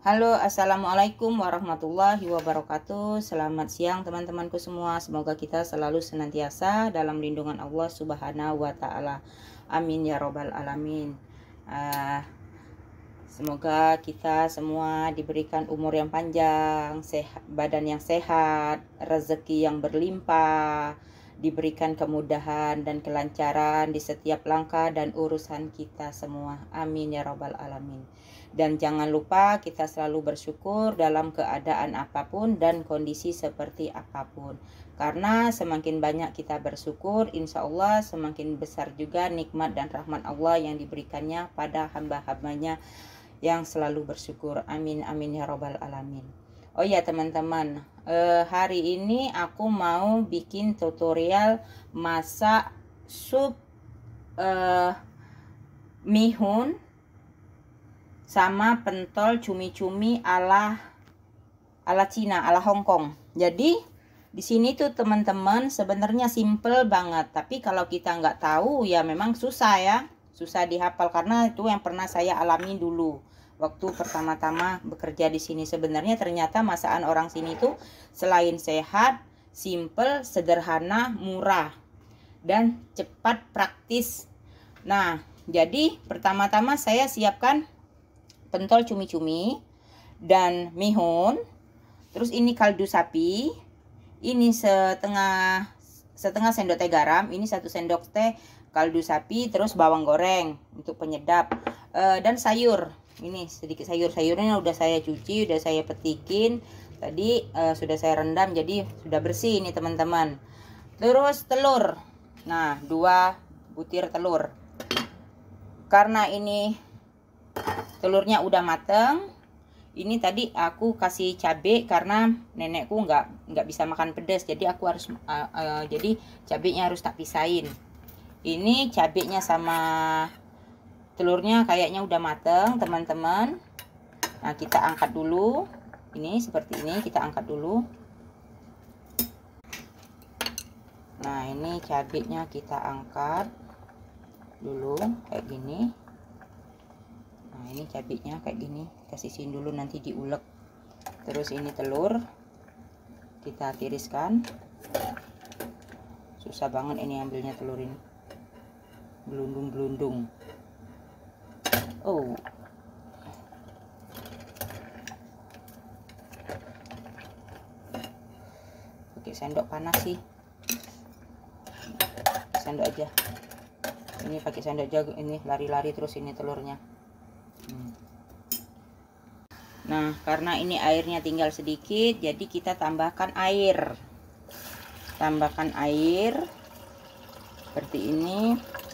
Halo, assalamualaikum warahmatullahi wabarakatuh. Selamat siang teman-temanku semua. Semoga kita selalu senantiasa dalam lindungan Allah Subhanahu wa Ta'ala. Amin ya Robbal 'Alamin. Semoga kita semua diberikan umur yang panjang, badan yang sehat, rezeki yang berlimpah, diberikan kemudahan dan kelancaran di setiap langkah dan urusan kita semua. Amin ya Robbal 'Alamin. Dan jangan lupa kita selalu bersyukur dalam keadaan apapun dan kondisi seperti apapun. Karena semakin banyak kita bersyukur, insya Allah semakin besar juga nikmat dan rahmat Allah yang diberikannya pada hamba-hambanya yang selalu bersyukur. Amin amin ya Robbal 'Alamin. Oh ya teman-teman, hari ini aku mau bikin tutorial masak sup mihun sama pentol cumi-cumi ala Cina, ala Hong Kong. Jadi di sini tuh teman-teman sebenarnya simple banget, tapi kalau kita nggak tahu ya memang susah ya, susah dihafal karena itu yang pernah saya alami dulu waktu pertama-tama bekerja di sini. Sebenarnya ternyata masakan orang sini tuh selain sehat, simple, sederhana, murah, dan cepat praktis. Nah, jadi pertama-tama saya siapkan pentol cumi-cumi dan mihun. Terus ini kaldu sapi. Ini setengah sendok teh garam. Ini 1 sendok teh kaldu sapi. Terus bawang goreng untuk penyedap. Dan sayur. Ini sedikit sayurnya udah saya cuci, udah saya petikin. Tadi sudah saya rendam, jadi sudah bersih ini teman-teman. Terus telur. Nah, 2 butir telur. Karena ini telurnya udah mateng, ini tadi aku kasih cabai karena nenekku nggak bisa makan pedas, jadi aku harus jadi cabainya harus tak pisahin. Ini cabainya sama telurnya kayaknya udah mateng teman-teman. Nah, kita angkat dulu. Ini seperti ini, kita angkat dulu. Nah, ini cabainya kita angkat dulu kayak gini. Nah, ini cabenya kayak gini, kita sisihin dulu nanti diulek. Terus ini telur kita tiriskan. Susah banget ini ambilnya telur ini, gelundung-gelundung. Oh, pakai sendok panas sih, sendok aja. Ini pakai sendok aja, ini lari-lari terus ini telurnya. Nah, karena ini airnya tinggal sedikit, jadi kita tambahkan air. Tambahkan air seperti ini.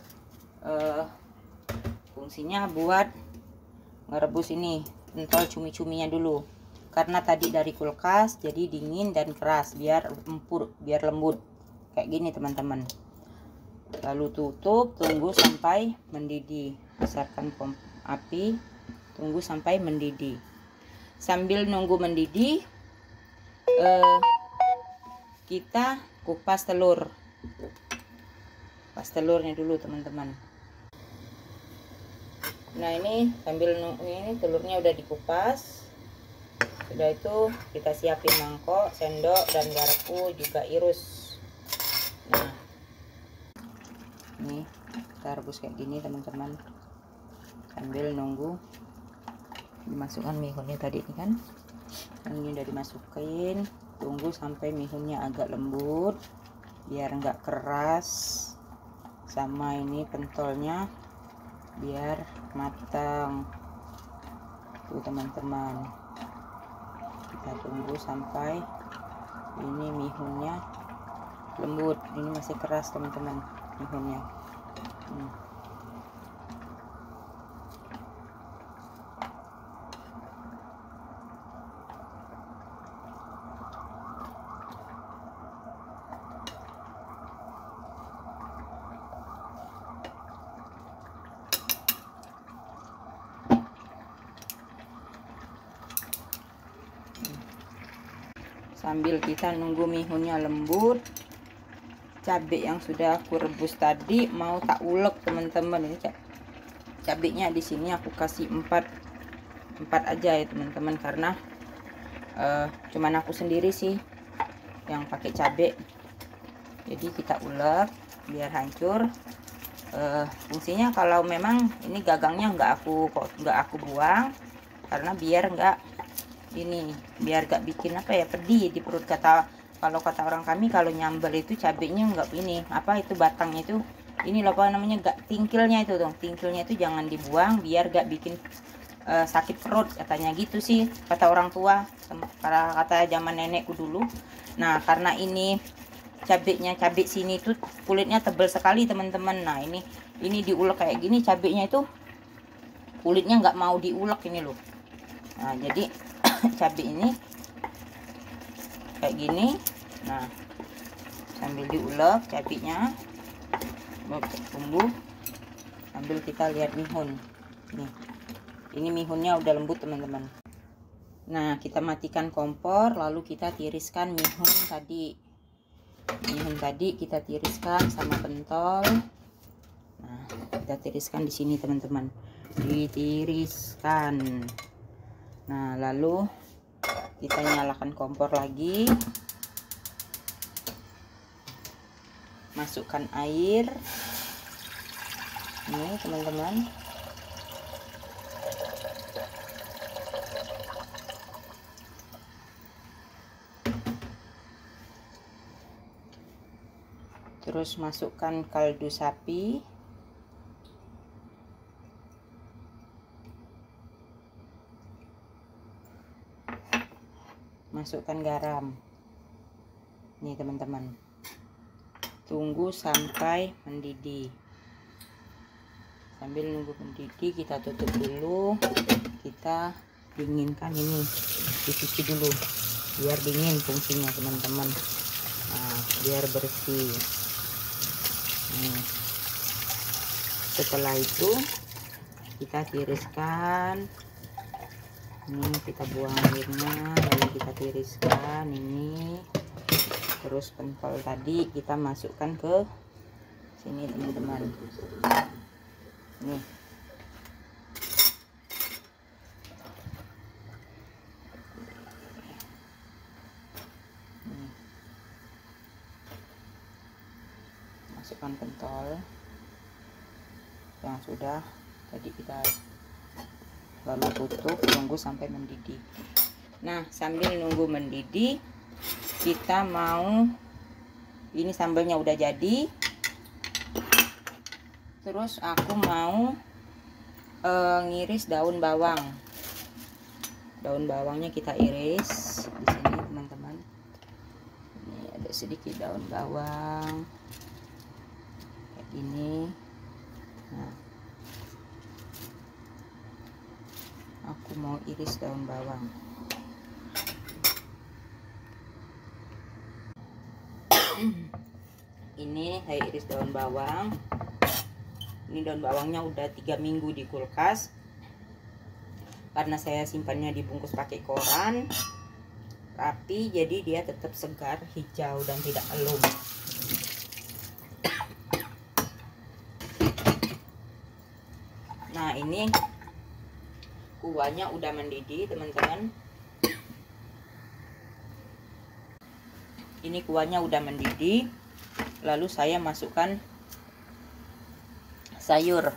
Fungsinya buat ngerebus ini pentol cumi-cuminya dulu. Karena tadi dari kulkas, jadi dingin dan keras, biar empur, biar lembut. Kayak gini teman-teman. Lalu tutup, tunggu sampai mendidih. Besarkan api, tunggu sampai mendidih. Sambil nunggu mendidih, kita kupas telur. Kupas telurnya dulu teman-teman. Nah, ini sambil nunggu, ini telurnya udah dikupas. Sudah itu kita siapin mangkok, sendok, dan garpu juga irus. Nah, ini kita rebus kayak gini teman-teman, sambil nunggu dimasukkan mihunnya tadi ini kan. Ini udah dimasukin, tunggu sampai mihunnya agak lembut biar enggak keras, sama ini pentolnya biar matang tuh teman-teman. Kita tunggu sampai ini mihunnya lembut. Ini masih keras teman-teman mihunnya. Sambil kita nunggu mihunnya lembut, cabai yang sudah aku rebus tadi mau tak ulek teman-teman. Ini cabainya di sini aku kasih 4 4 aja ya teman-teman, karena cuman aku sendiri sih yang pakai cabai. Jadi kita ulek biar hancur. Fungsinya kalau memang ini gagangnya nggak aku buang, karena biar nggak bikin apa ya, pedih di perut. Kalau kata orang kami, kalau nyambel itu cabenya nggak itu batangnya itu, ini loh apa namanya, nggak tingkilnya itu dong, tingkilnya itu jangan dibuang biar nggak bikin sakit perut, katanya gitu sih kata orang tua, kata zaman nenekku dulu. Nah karena ini cabai sini tuh kulitnya tebal sekali teman-teman. Nah ini diulek kayak gini, cabainya itu kulitnya nggak mau diulek ini loh. Nah jadi cabai ini kayak gini. Nah sambil diulek cabainya tumbuh, sambil kita lihat mihun nih. Ini mihunnya udah lembut teman-teman. Nah kita matikan kompor, lalu kita tiriskan mihun tadi. Kita tiriskan sama pentol. Nah kita tiriskan di sini teman-teman, ditiriskan. Nah lalu kita nyalakan kompor lagi, masukkan air ini teman-teman. Terus masukkan kaldu sapi, masukkan garam nih teman-teman. Tunggu sampai mendidih. Sambil nunggu mendidih kita tutup dulu, kita dinginkan ini, dicuci dulu biar dingin fungsinya teman-teman. Nah biar bersih. Setelah itu kita tiriskan ini, kita buang airnya, lalu kita tiriskan ini. Terus pentol tadi kita masukkan ke sini teman-teman. Nih masukkan pentol yang sudah tadi kita, lalu tutup, tunggu sampai mendidih. Nah sambil nunggu mendidih, kita mau, ini sambalnya udah jadi. Terus aku mau ngiris daun bawang. Daun bawangnya kita iris di sini teman-teman. Ini ada sedikit daun bawang kayak gini. Nah aku mau iris daun bawang. Ini saya iris daun bawang. Ini daun bawangnya udah 3 minggu di kulkas, karena saya simpannya dibungkus pakai koran rapi, jadi dia tetap segar, hijau dan tidak alum. Nah ini kuahnya udah mendidih teman-teman. Ini kuahnya udah mendidih, lalu saya masukkan sayur.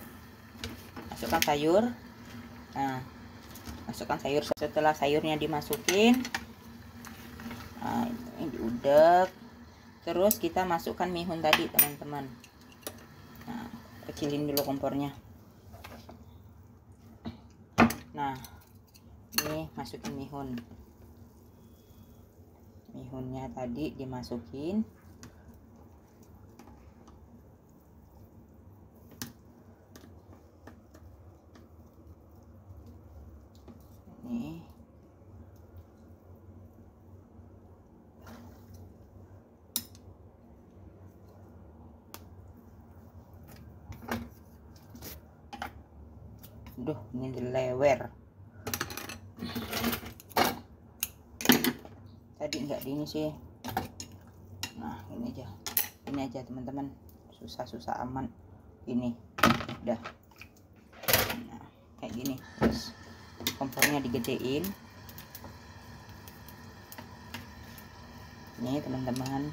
Nah masukkan sayur. Setelah sayurnya dimasukin, nah ini diudek. Terus kita masukkan mihun tadi teman-teman. Nah kecilin dulu kompornya. Nah ini masukin mihunnya tadi dimasukin. Nih duh, ini dilewer tadi nggak di ini sih. Nah ini aja teman-teman, susah aman ini udah. Nah kayak gini, terus kompornya digedein. Nih teman-teman,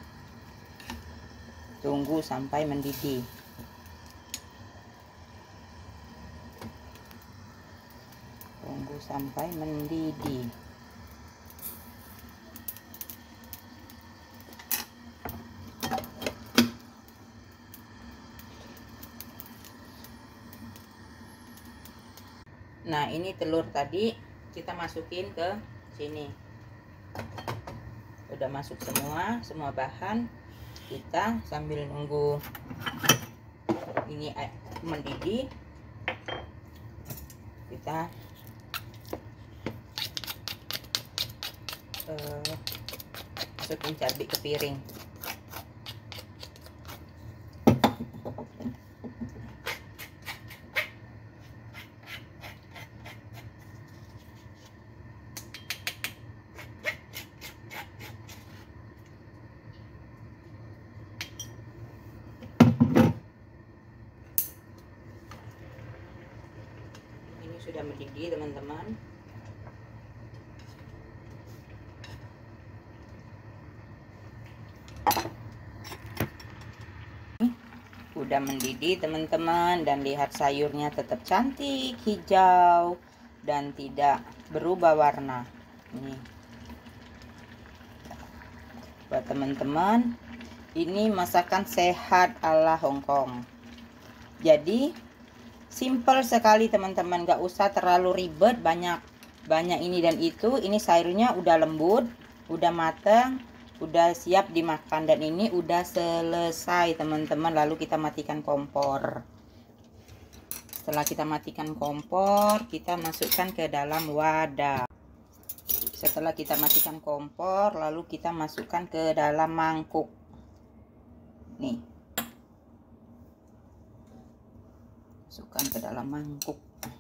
tunggu sampai mendidih. Tunggu sampai mendidih. Nah, ini telur tadi kita masukin ke sini. Udah masuk semua bahan. Kita sambil nunggu ini mendidih, kita masukin cabai ke piring. Sudah mendidih teman-teman. Udah mendidih teman-teman, dan lihat sayurnya tetap cantik hijau dan tidak berubah warna. Ini buat teman-teman, ini masakan sehat ala Hongkong. Jadi simple sekali teman-teman, gak usah terlalu ribet banyak ini dan itu. Ini sayurnya udah lembut, udah mateng, udah siap dimakan, dan ini udah selesai teman-teman. Lalu kita matikan kompor. Setelah kita matikan kompor, kita masukkan ke dalam wadah. Setelah kita matikan kompor, lalu kita masukkan ke dalam mangkuk. Nih, masukkan ke dalam mangkuk.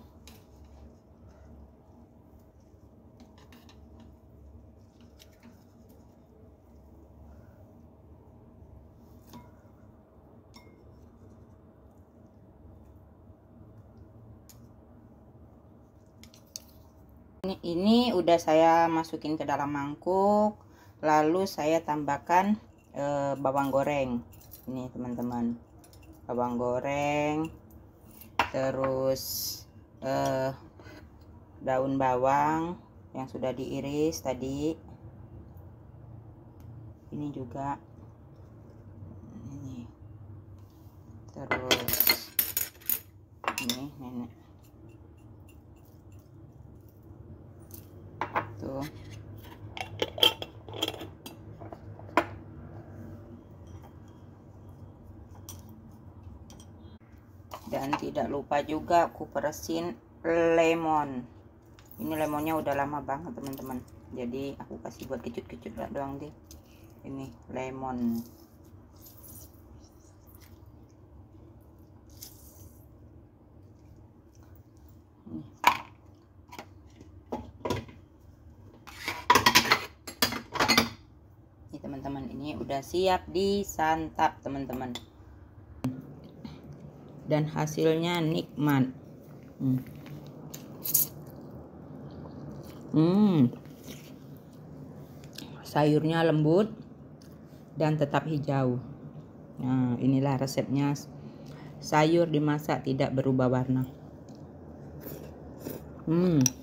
Ini udah saya masukin ke dalam mangkuk, lalu saya tambahkan bawang goreng. Ini teman-teman, bawang goreng, terus daun bawang yang sudah diiris tadi. Ini juga ini, terus ini nenek tuh. Dan tidak lupa juga aku peresin lemon. Ini lemonnya udah lama banget teman-teman, jadi aku kasih buat kecut-kecut doang deh. Ini lemon. Ini teman-teman, ini udah siap disantap teman-teman, dan hasilnya nikmat. Sayurnya lembut dan tetap hijau. Nah, inilah resepnya sayur dimasak tidak berubah warna.